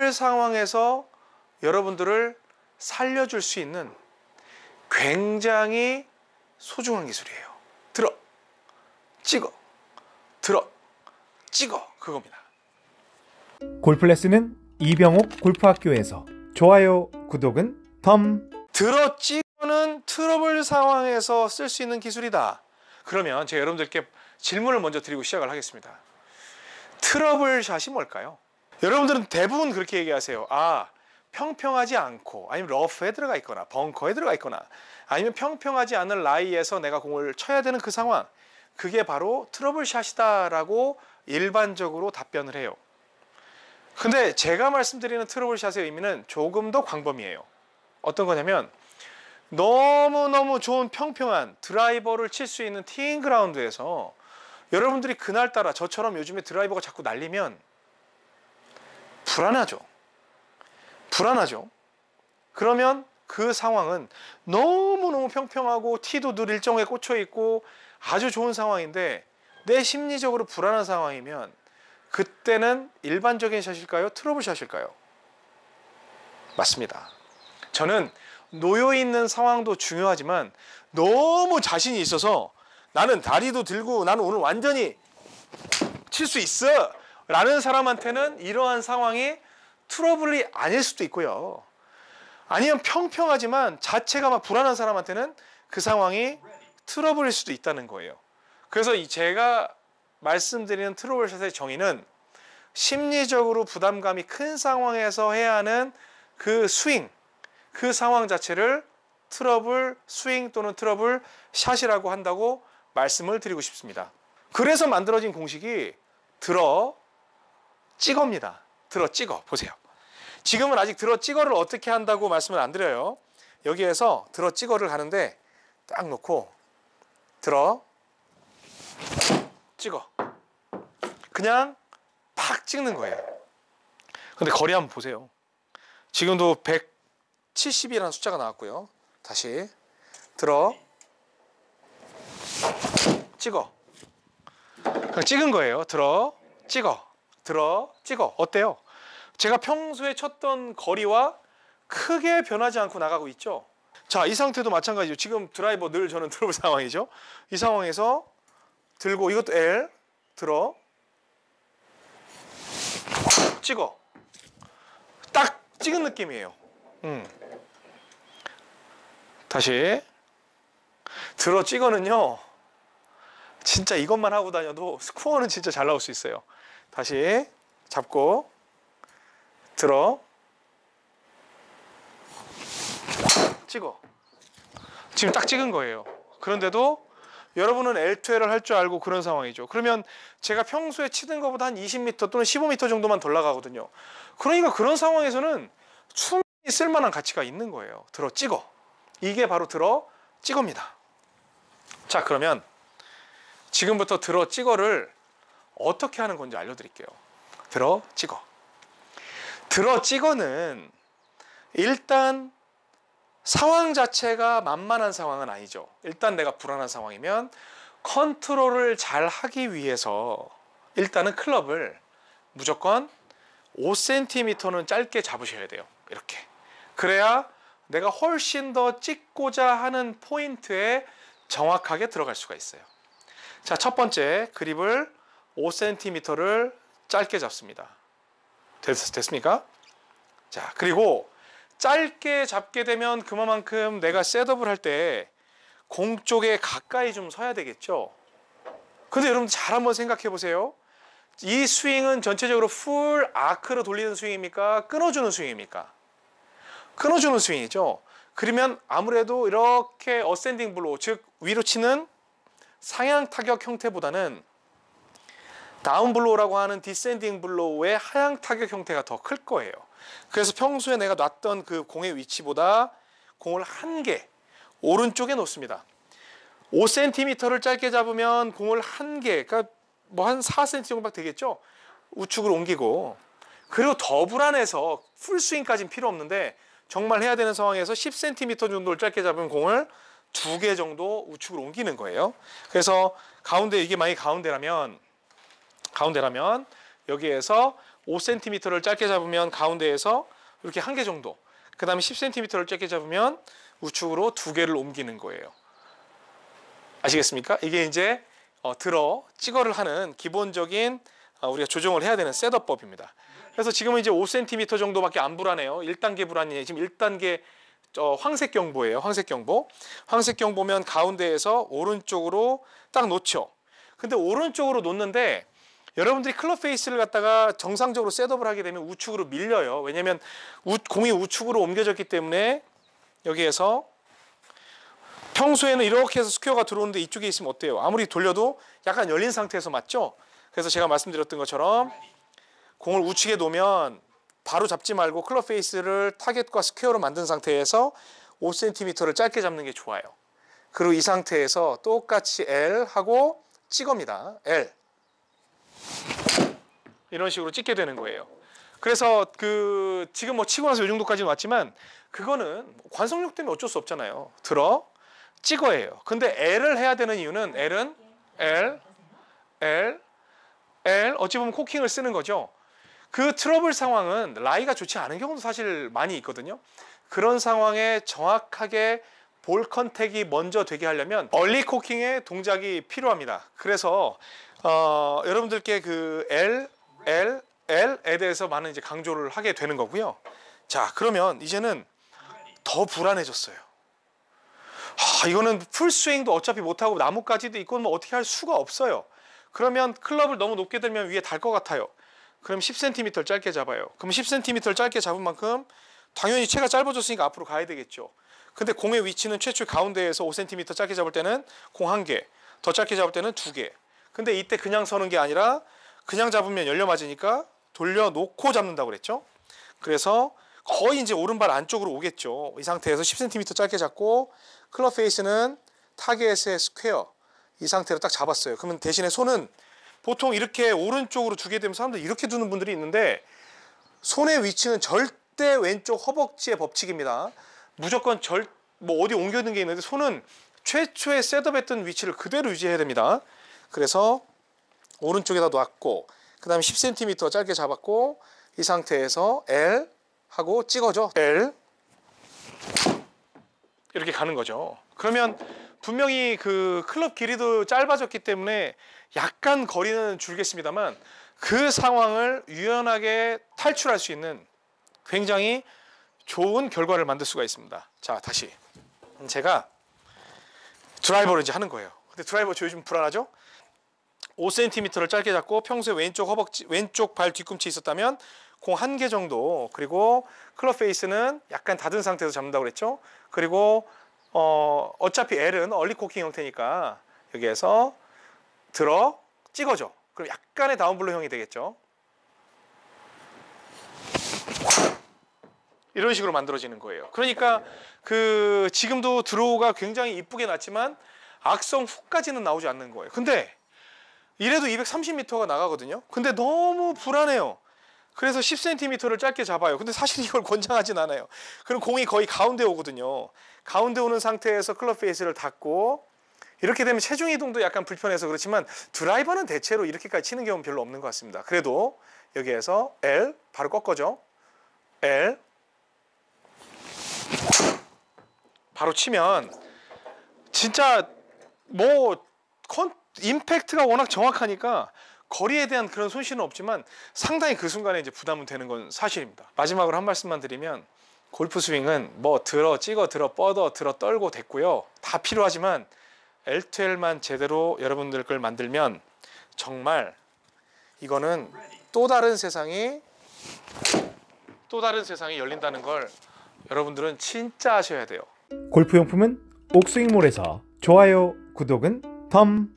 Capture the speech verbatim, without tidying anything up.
상황에서 여러분들을 살려줄 수 있는 굉장히 소중한 기술이에요. 들어, 찍어, 들어, 찍어, 그겁니다. 골프레슨은 이병옥 골프학교에서. 좋아요, 구독은 덤. 들어, 찍어는 트러블 상황에서 쓸 수 있는 기술이다. 그러면 제가 여러분들께 질문을 먼저 드리고 시작을 하겠습니다. 트러블 샷이 뭘까요? 여러분들은 대부분 그렇게 얘기하세요. 아, 평평하지 않고, 아니면 러프에 들어가 있거나 벙커에 들어가 있거나, 아니면 평평하지 않은 라이에서 내가 공을 쳐야 되는 그 상황, 그게 바로 트러블 샷이다 라고 일반적으로 답변을 해요. 근데 제가 말씀드리는 트러블 샷의 의미는 조금 더 광범위해요. 어떤 거냐면, 너무너무 좋은 평평한 드라이버를 칠 수 있는 티잉 그라운드에서 여러분들이 그날따라 저처럼 요즘에 드라이버가 자꾸 날리면 불안하죠. 불안하죠. 그러면 그 상황은 너무너무 평평하고 티도 늘 일정에 꽂혀 있고 아주 좋은 상황인데 내 심리적으로 불안한 상황이면 그때는 일반적인 샷일까요? 트러블 샷일까요? 맞습니다. 저는 놓여있는 상황도 중요하지만 너무 자신이 있어서 나는 다리도 들고 나는 오늘 완전히 칠 수 있어 라는 사람한테는 이러한 상황이 트러블이 아닐 수도 있고요. 아니면 평평하지만 자체가 막 불안한 사람한테는 그 상황이 트러블일 수도 있다는 거예요. 그래서 이 제가 말씀드리는 트러블 샷의 정의는 심리적으로 부담감이 큰 상황에서 해야 하는 그 스윙, 그 상황 자체를 트러블 스윙 또는 트러블 샷이라고 한다고 말씀을 드리고 싶습니다. 그래서 만들어진 공식이 들어 찍어입니다. 들어 찍어 보세요. 지금은 아직 들어 찍어를 어떻게 한다고 말씀을 안 드려요. 여기에서 들어 찍어를 하는데 딱 놓고 들어 찍어 그냥 팍 찍는 거예요. 근데 거리 한번 보세요. 지금도 백칠십이라는 숫자가 나왔고요. 다시 들어 찍어 그냥 찍은 거예요. 들어 찍어 들어 찍어 어때요? 제가 평소에 쳤던 거리와 크게 변하지 않고 나가고 있죠. 자, 이 상태도 마찬가지죠. 지금 드라이버 늘 저는 들어볼 상황이죠. 이 상황에서 들고 이것도 L 들어 찍어 딱 찍은 느낌이에요. 음. 다시 들어 찍어는요 진짜 이것만 하고 다녀도 스코어는 진짜 잘 나올 수 있어요. 다시 잡고 들어 찍어 지금 딱 찍은 거예요. 그런데도 여러분은 엘투엘을 할 줄 알고 그런 상황이죠. 그러면 제가 평소에 치던 것보다 한 이십 미터 또는 십오 미터 정도만 덜 나가거든요. 그러니까 그런 상황에서는 충분히 쓸만한 가치가 있는 거예요. 들어 찍어 이게 바로 들어 찍어입니다. 자, 그러면 지금부터 들어 찍어를 어떻게 하는 건지 알려드릴게요. 들어 찍어 들어 찍어는 일단 상황 자체가 만만한 상황은 아니죠. 일단 내가 불안한 상황이면 컨트롤을 잘 하기 위해서 일단은 클럽을 무조건 오 센티미터는 짧게 잡으셔야 돼요. 이렇게. 그래야 내가 훨씬 더 찍고자 하는 포인트에 정확하게 들어갈 수가 있어요. 자, 첫 번째 그립을 오 센티미터를 짧게 잡습니다. 됐, 됐습니까? 자, 그리고 짧게 잡게 되면 그만큼 내가 셋업을 할 때 공 쪽에 가까이 좀 서야 되겠죠. 근데 여러분 잘 한번 생각해 보세요. 이 스윙은 전체적으로 풀 아크로 돌리는 스윙입니까? 끊어주는 스윙입니까? 끊어주는 스윙이죠. 그러면 아무래도 이렇게 어센딩 블로우, 즉 위로 치는 상향 타격 형태보다는 다운 블로우라고 하는 디센딩 블로우의 하향 타격 형태가 더 클 거예요. 그래서 평소에 내가 놨던 그 공의 위치보다 공을 한 개 오른쪽에 놓습니다. 오 센티미터를 짧게 잡으면 공을 한 개, 그러니까 뭐 한 사 센티미터 정도밖에 되겠죠. 우측으로 옮기고, 그리고 더 불안해서 풀스윙까지는 필요 없는데 정말 해야 되는 상황에서 십 센티미터 정도를 짧게 잡으면 공을 두 개 정도 우측으로 옮기는 거예요. 그래서 가운데, 이게 만약에 가운데라면 가운데라면 여기에서 오 센티미터를 짧게 잡으면 가운데에서 이렇게 한 개 정도, 그 다음에 십 센티미터를 짧게 잡으면 우측으로 두 개를 옮기는 거예요. 아시겠습니까? 이게 이제 어, 들어 찍어를 하는 기본적인 어, 우리가 조정을 해야 되는 셋업법입니다. 그래서 지금은 이제 오 센티미터 정도밖에 안 불안해요. 일 단계 불안이에요. 지금 일 단계 어, 황색 경보예요. 황색 경보. 황색 경보면 가운데에서 오른쪽으로 딱 놓죠. 근데 오른쪽으로 놓는데 여러분들이 클럽 페이스를 갖다가 정상적으로 셋업을 하게 되면 우측으로 밀려요. 왜냐하면 우, 공이 우측으로 옮겨졌기 때문에 여기에서 평소에는 이렇게 해서 스퀘어가 들어오는데 이쪽에 있으면 어때요? 아무리 돌려도 약간 열린 상태에서 맞죠? 그래서 제가 말씀드렸던 것처럼 공을 우측에 놓으면 바로 잡지 말고 클럽 페이스를 타겟과 스퀘어로 만든 상태에서 오 센티미터를 짧게 잡는 게 좋아요. 그리고 이 상태에서 똑같이 L 하고 찍어입니다. L. 이런 식으로 찍게 되는 거예요. 그래서 그 지금 뭐 치고 나서 이 정도까지는 왔지만 그거는 관성력 때문에 어쩔 수 없잖아요. 들어 찍어예요. 근데 L을 해야 되는 이유는 L은 L, L, L 어찌 보면 코킹을 쓰는 거죠. 그 트러블 상황은 라이가 좋지 않은 경우도 사실 많이 있거든요. 그런 상황에 정확하게 볼 컨택이 먼저 되게 하려면 얼리 코킹의 동작이 필요합니다. 그래서 어, 여러분들께 그 L, L, L에 대해서 많은 이제 강조를 하게 되는 거고요. 자, 그러면 이제는 더 불안해졌어요. 하, 이거는 풀스윙도 어차피 못하고 나뭇가지도 있고 뭐 어떻게 할 수가 없어요. 그러면 클럽을 너무 높게 들면 위에 달 것 같아요. 그럼 십 센티미터를 짧게 잡아요. 그럼 십 센티미터를 짧게 잡은 만큼 당연히 채가 짧아졌으니까 앞으로 가야 되겠죠. 근데 공의 위치는 최초 가운데에서 오 센티미터 짧게 잡을 때는 공 한 개, 더 짧게 잡을 때는 두 개. 근데 이때 그냥 서는 게 아니라 그냥 잡으면 열려 맞으니까 돌려놓고 잡는다고 그랬죠. 그래서 거의 이제 오른발 안쪽으로 오겠죠. 이 상태에서 십 센티미터 짧게 잡고 클럽 페이스는 타겟의 스퀘어 이 상태로 딱 잡았어요. 그러면 대신에 손은 보통 이렇게 오른쪽으로 두게 되면 사람들 이렇게 두는 분들이 있는데 손의 위치는 절대 왼쪽 허벅지의 법칙입니다. 무조건 절, 뭐 어디 옮겨둔 게 있는데 손은 최초에 셋업했던 위치를 그대로 유지해야 됩니다. 그래서 오른쪽에다 놨고 그 다음에 십 센티미터 짧게 잡았고 이 상태에서 L 하고 찍어줘. L 이렇게 가는 거죠. 그러면 분명히 그 클럽 길이도 짧아졌기 때문에 약간 거리는 줄겠습니다만 그 상황을 유연하게 탈출할 수 있는 굉장히 좋은 결과를 만들 수가 있습니다. 자, 다시 제가 드라이버를 이제 하는 거예요. 근데 드라이버 조이 좀 불안하죠? 오 센티미터를 짧게 잡고 평소에 왼쪽 허벅지, 왼쪽 발 뒤꿈치 있었다면 공 한 개 정도, 그리고 클럽 페이스는 약간 닫은 상태에서 잡는다고 그랬죠? 그리고 어, 어차피 L은 얼리 코킹 형태니까 여기에서 들어 찍어줘. 그럼 약간의 다운블로형이 되겠죠? 이런 식으로 만들어지는 거예요. 그러니까 그 지금도 드로우가 굉장히 이쁘게 났지만 악성 후까지는 나오지 않는 거예요. 근데 이래도 이백삼십 미터가 나가거든요. 근데 너무 불안해요. 그래서 십 센티미터를 짧게 잡아요. 근데 사실 이걸 권장하진 않아요. 그럼 공이 거의 가운데 오거든요. 가운데 오는 상태에서 클럽 페이스를 닫고 이렇게 되면 체중 이동도 약간 불편해서 그렇지만 드라이버는 대체로 이렇게까지 치는 경우는 별로 없는 것 같습니다. 그래도 여기에서 L 바로 꺾어줘. L 바로 치면 진짜 뭐 컨, 임팩트가 워낙 정확하니까 거리에 대한 그런 손실은 없지만 상당히 그 순간에 이제 부담은 되는 건 사실입니다. 마지막으로 한 말씀만 드리면 골프 스윙은 뭐 들어 찍어 들어 뻗어 들어 떨고 됐고요. 다 필요하지만 엘 투 엘만 제대로 여러분들 걸 만들면 정말 이거는 또 다른 세상이 또 다른 세상이 열린다는 걸 여러분들은 진짜 아셔야 돼요. 골프용품은 옥스윙몰에서 좋아요, 구독은 덤